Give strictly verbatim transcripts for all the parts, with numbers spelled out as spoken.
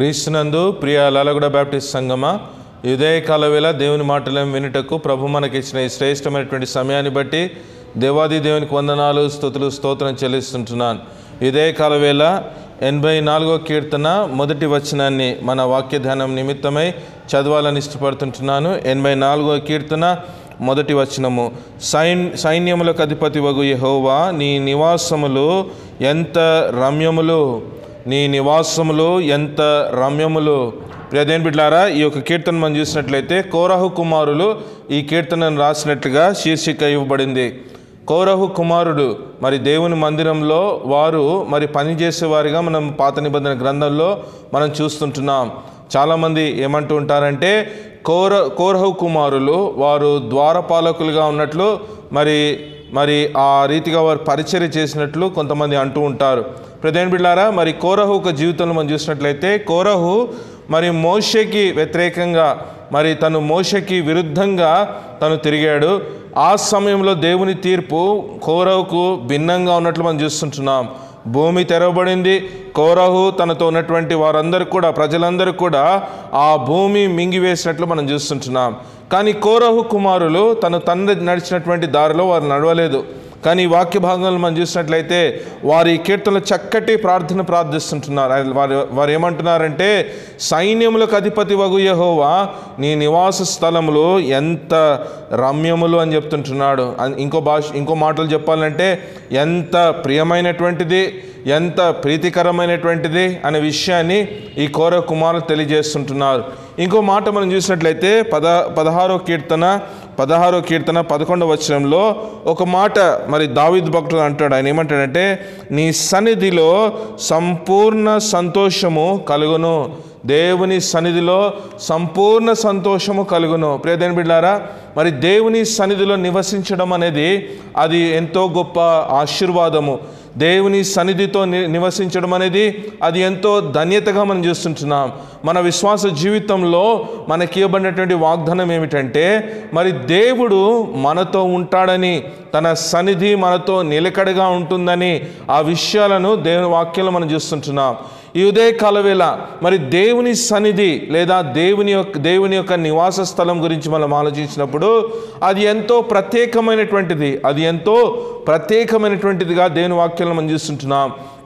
క్రీస్తునందు ప్రియ లలగూడ బాప్టిస్ట్ సంఘమా, ఉదయకాల వేళ దేవుని మాటలను వినుటకు ప్రభు మనకిచ్చిన ఈ శ్రేష్టమైనటువంటి సమయాన్ని బట్టి దేవాది దేవునికి వందనాలు, స్తుతులు, స్తోత్రం చెల్లిస్తుంటున్నాను. ఉదయకాల వేళ ఎనభై నాలుగో కీర్తన మొదటి వచనాన్ని మన వాక్య ధ్యానం నిమిత్తమై చదవాలని ఇష్టపడుతుంటున్నాను. ఎనభై నాలుగో కీర్తన మొదటి వచనము. సైన్ సైన్యములకు అధిపతి వగు యెహోవా, నీ నివాసములు ఎంత రమ్యములు, నీ నివాసములు ఎంత రమ్యములు. ప్రియదేని బిడ్లారా, ఈ యొక్క కీర్తన మనం చూసినట్లయితే కోరహు కుమారులు ఈ కీర్తనను రాసినట్లుగా శీర్షిక ఇవ్వబడింది. కోరహు కుమారుడు మరి దేవుని మందిరంలో వారు మరి పనిచేసేవారిగా మనం పాత నిబంధన గ్రంథంలో మనం చూస్తుంటున్నాం. చాలామంది ఏమంటూ ఉంటారంటే కోర కోరహు కుమారులు వారు ద్వారపాలకులుగా ఉన్నట్లు మరి మరి ఆ రీతిగా వారు పరిచర్య చేసినట్లు కొంతమంది అంటూ ఉంటారు. ప్రదేన్ బిడ్లారా, మరి కోరహు ఒక జీవితంలో మనం చూసినట్లయితే కోరహు మరి మోషేకి వ్యతిరేకంగా మరి తను మోషేకి విరుద్ధంగా తను తిరిగాడు. ఆ సమయంలో దేవుని తీర్పు కోరహుకు భిన్నంగా ఉన్నట్లు మనం చూస్తుంటున్నాం. భూమి తెరవబడింది. కోరహు తనతో ఉన్నటువంటి వారందరూ కూడా ప్రజలందరూ కూడా ఆ భూమి మింగివేసినట్లు మనం చూస్తుంటున్నాం. కానీ కోరహు కుమారులు తను తండ్రి నడిచినటువంటి దారిలో వారు నడవలేదు. కానీ వాక్య భాగంలో మనం చూసినట్లయితే వారి కీర్తనలు చక్కటి ప్రార్థన ప్రార్థిస్తుంటున్నారు. వారు వారు ఏమంటున్నారంటే సైన్యములకు అధిపతి వగు యెహోవా, నీ నివాస స్థలములు ఎంత రమ్యములు అని చెప్తుంటున్నాడు. ఇంకో భాష ఇంకో మాటలు చెప్పాలంటే ఎంత ప్రియమైనటువంటిది, ఎంత ప్రీతికరమైనటువంటిది అనే విషయాన్ని ఈ కోర కుమారులు తెలియజేస్తుంటున్నారు. ఇంకో మాట మనం చూసినట్లయితే పద పదహారో కీర్తన పదహారో కీర్తన పదకొండవ వచనంలో ఒక మాట మరి దావీదు భక్తుడు అంటాడు. ఆయన ఏమంటాడంటే నీ సన్నిధిలో సంపూర్ణ సంతోషము కలుగును. దేవుని సన్నిధిలో సంపూర్ణ సంతోషము కలుగును. ప్రియదేని బిడ్డారా, మరి దేవుని సన్నిధిలో నివసించడం అనేది అది ఎంతో గొప్ప ఆశీర్వాదము. దేవుని సన్నిధితో నివసించడం అనేది అది ఎంతో ధన్యతగా మనం చూస్తుంటున్నాం. మన విశ్వాస జీవితంలో మనకి ఇవ్వబడినటువంటి వాగ్దానం ఏమిటంటే మరి దేవుడు మనతో ఉంటాడని, తన సన్నిధి మనతో నిలకడగా ఉంటుందని ఆ విషయాలను దేవుని వాక్యంలో మనం చూస్తుంటున్నాం. ఈ ఉదయకాల వేళ మరి దేవుని సన్నిధి లేదా దేవుని యొక్క దేవుని యొక్క నివాస స్థలం గురించి మనం ఆలోచించినప్పుడు అది ఎంతో ప్రత్యేకమైనటువంటిది అది ఎంతో ప్రత్యేకమైనటువంటిదిగా దేవుని వాక్యంలో మనం చూస్తుంటున్నాం.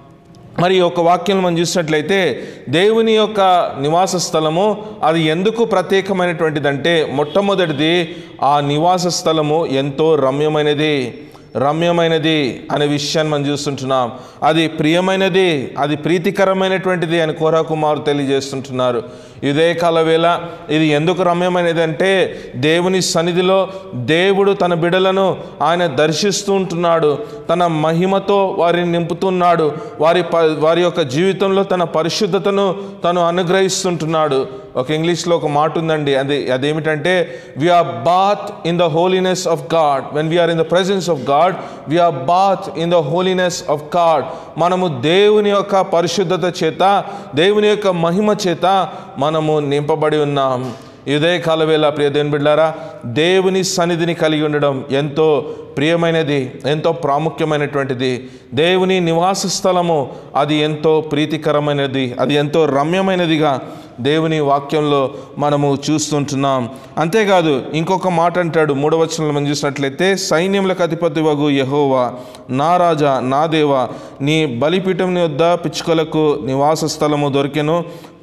మరి ఒక వాక్యం మనం చూసినట్లయితే దేవుని యొక్క నివాస స్థలము అది ఎందుకు ప్రత్యేకమైనటువంటిదంటే మొట్టమొదటిది ఆ నివాస స్థలము ఎంతో రమ్యమైనది రమ్యమైనది అనే విషయాన్ని మనం చూస్తుంటున్నాం. అది ప్రియమైనది, అది ప్రీతికరమైనటువంటిది అని కోరా కుమారు తెలియజేస్తుంటున్నారు. ఇదే కాల వేళ ఇది ఎందుకు రమ్యమైనది అంటే దేవుని సన్నిధిలో దేవుడు తన బిడ్డలను ఆయన దర్శిస్తూ ఉంటున్నాడు. తన మహిమతో వారిని నింపుతున్నాడు. వారి వారి యొక్క జీవితంలో తన పరిశుద్ధతను తను అనుగ్రహిస్తుంటున్నాడు. ఒక ఇంగ్లీష్లో ఒక మాట ఉందండి, అది అదేమిటంటే we are bath in the holiness of God. When we are in the presence of God we are bath in the holiness of God. మనము దేవుని యొక్క పరిశుద్ధత చేత, దేవుని యొక్క మహిమ చేత మనము నింపబడి ఉన్నాం. ఇదే కాలవేళ ప్రియ దేవుని బిడ్డారా, దేవుని సన్నిధిని కలిగి ఉండడం ఎంతో ప్రియమైనది, ఎంతో ప్రాముఖ్యమైనటువంటిది. దేవుని నివాస స్థలము అది ఎంతో ప్రీతికరమైనది, అది ఎంతో రమ్యమైనదిగా దేవుని వాక్యంలో మనము చూస్తుంటున్నాం. అంతేకాదు ఇంకొక మాట అంటాడు మూడవ వచనంలో మనం చూసినట్లయితే సైన్యములకు అధిపతి వగు యెహోవా, నా రాజా, నా దేవా, నీ బలిపీఠం వద్ద పిచ్చుకలకు నివాస స్థలము దొరికెను,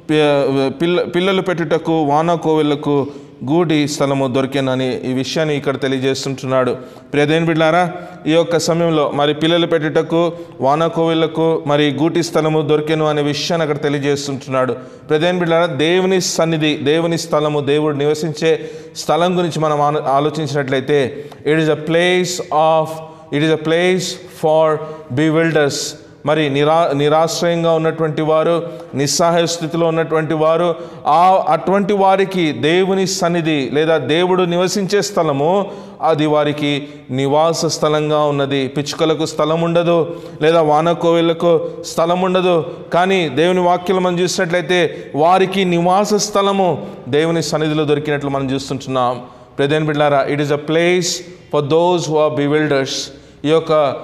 పిల్ల పిల్లలు పెట్టుటకు వానకోవెళ్లకు గూటి స్థలము దొరికెనని ఈ విషయాన్ని ఇక్కడ తెలియజేస్తుంటున్నాడు. ప్రియదేని బిడ్డారా, ఈ యొక్క సమయంలో మరి పిల్లలు పెట్టుటకు వానకోవెళ్లకు మరి గూటి స్థలము దొరికెను అనే విషయాన్ని అక్కడ తెలియజేస్తుంటున్నాడు. ప్రియదేని బిడ్డారా, దేవుని సన్నిధి, దేవుని స్థలము, దేవుడు నివసించే స్థలం గురించి మనం ఆలోచించినట్లయితే it is a place of it is a place for bewilders. మరి నిరా నిరాశ్రయంగా ఉన్నటువంటి వారు, నిస్సహాయ స్థితిలో ఉన్నటువంటి వారు, ఆ అటువంటి వారికి దేవుని సన్నిధి లేదా దేవుడు నివసించే స్థలము అది వారికి నివాస స్థలంగా ఉన్నది. పిచ్చుకలకు స్థలం ఉండదు, లేదా వానకోవెళ్లకు స్థలం ఉండదు. కానీ దేవుని వాక్యం మనం చూసినట్లయితే వారికి నివాస స్థలము దేవుని సన్నిధిలో దొరికినట్లు మనం చూస్తుంటున్నాం. ప్రియదేని బిడ్డారా, it is a place for those who are bewilders. ఈ యొక్క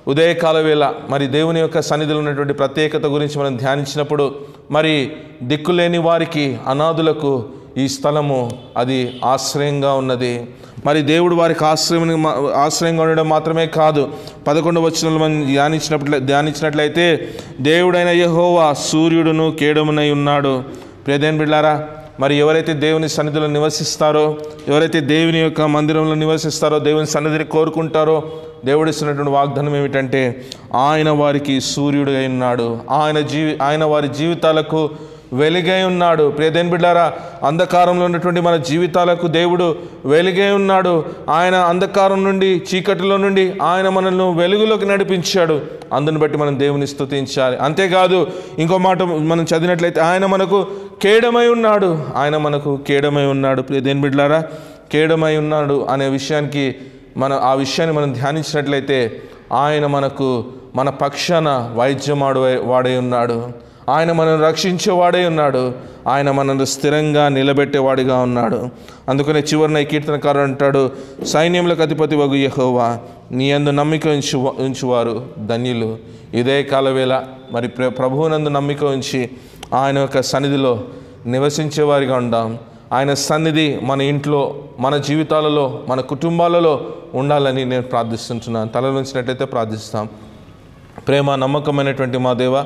ఉదయకాల వేళ మరి దేవుని యొక్క సన్నిధిలో ఉన్నటువంటి ప్రత్యేకత గురించి మనం ధ్యానించినప్పుడు మరి దిక్కులేని వారికి, అనాథులకు ఈ స్థలము అది ఆశ్రయంగా ఉన్నది. మరి దేవుడు వారికి ఆశ్రయం ఆశ్రయంగా ఉండడం మాత్రమే కాదు, పదకొండవ వచనంలో మనం ధ్యానించినట్లు ధ్యానించినట్లయితే దేవుడైన యెహోవా సూర్యుడును కేడమునై ఉన్నాడు. ప్రియదేవుని బిడ్డలారా, మరి ఎవరైతే దేవుని సన్నిధిలో నివసిస్తారో, ఎవరైతే దేవుని యొక్క మందిరంలో నివసిస్తారో, దేవుని సన్నిధిని కోరుకుంటారో, దేవుడిస్తున్నటువంటి వాగ్దానం ఏమిటంటే ఆయన వారికి సూర్యుడు అయి ఉన్నాడు. ఆయన జీవి ఆయన వారి జీవితాలకు వెలుగై ఉన్నాడు. ప్రియదేవుని బిడ్డలారా, అంధకారంలో ఉన్నటువంటి మన జీవితాలకు దేవుడు వెలుగై ఉన్నాడు. ఆయన అంధకారం నుండి, చీకటిలో నుండి ఆయన మనల్ని వెలుగులోకి నడిపించాడు. అందుని బట్టి మనం దేవుని స్తుతించాలి. అంతేకాదు, ఇంకో మాట మనం చదివినట్లయితే ఆయన మనకు కేడమై ఉన్నాడు. ఆయన మనకు కేడమై ఉన్నాడు. ప్రియదేవుని బిడ్డలారా, కేడమై ఉన్నాడు అనే విషయానికి మనం ఆ విషయాన్ని మనం ధ్యానించినట్లయితే ఆయన మనకు మన పక్షాన వైద్యమాడు వాడై ఉన్నాడు. ఆయన మనల్ని రక్షించేవాడై ఉన్నాడు. ఆయన మనల్ని స్థిరంగా నిలబెట్టేవాడిగా ఉన్నాడు. అందుకనే చివరిన ఈ కీర్తనకారుడు అంటాడు, సైన్యములకు అధిపతి వగు యెహోవా నీ యందు నమ్మిక ఉంచు ఉంచువారు ధన్యులు. ఇదే కాలవేళ మరి ప్ర ప్రభువునందు నమ్మిక ఉంచి ఆయన యొక్క సన్నిధిలో నివసించేవారిగా ఉందాం. ఆయన సన్నిధి మన ఇంట్లో, మన జీవితాలలో, మన కుటుంబాలలో ఉండాలని నేను ప్రార్థిస్తుంటున్నాను. తలలోంచినట్లయితే ప్రార్థిస్తాం. ప్రేమ నమ్మకమైనటువంటి మా దేవ,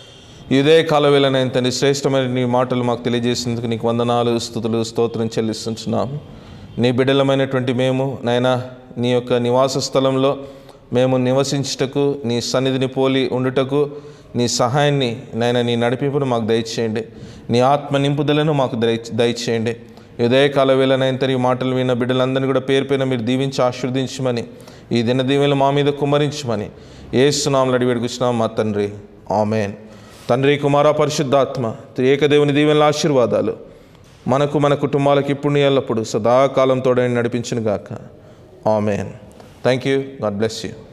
ఇదే కాలవేళ నేను తండ్రి శ్రేష్టమైన నీ మాటలు మాకు తెలియజేసినందుకు నీకు వందనాలు, స్తుతులు, స్తోత్రం చెల్లిస్తుంటున్నాం. నీ బిడ్డలమైనటువంటి మేము నైనా నీ యొక్క నివాస స్థలంలో మేము నివసించుటకు, నీ సన్నిధిని పోలి ఉండుటకు నీ సహాయాన్ని నైనా నీ నడిపింపును మాకు దయచేయండి. నీ ఆత్మ నింపుదలను మాకు దయ దయచేయండి. ఇదే కాలవేళ నైనా తండ్రి ఈ మాటలు విన్న బిడ్డలందరినీ కూడా పేరు పేరున మీరు దీవించి ఆశీర్వదించమని, ఈ దిన దీవెనలు మా మీద కుమ్మరించమని యేసు నామములో అడిగి వేడుకొంచున్నాం మా తండ్రి, ఆమేన్. తండ్రి, కుమార, పరిశుద్ధాత్మ త్రియేకదేవుని దీవెనల ఆశీర్వాదాలు మనకు, మన కుటుంబాలకు ఇప్పుడు ఎల్లప్పుడు సదాకాలం తోడని నడిపించును గాక. ఆమేన్. Thank you. God bless you.